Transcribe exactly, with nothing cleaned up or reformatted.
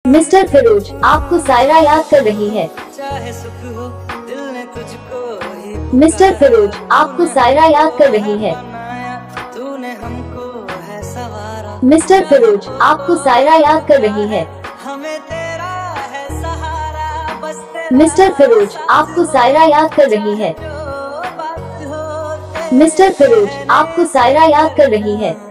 Mister Firoz, आपको सायरा याद कर रही है। चाहे सुख हो दिल ने तुझको ही मिस्टर फिरोज, आपको सायरा याद कर रही है। बनाया, तूने हमको है सवारा। मिस्टर फिरोज, आपको सायरा याद कर रही है। हमें तेरा है सहारा, बस तेरा मिस्टर फिरोज, आपको सायरा याद कर रही है। जो बात हो तेरी। मिस्टर फिरोज, आपको सायरा याद कर रही है।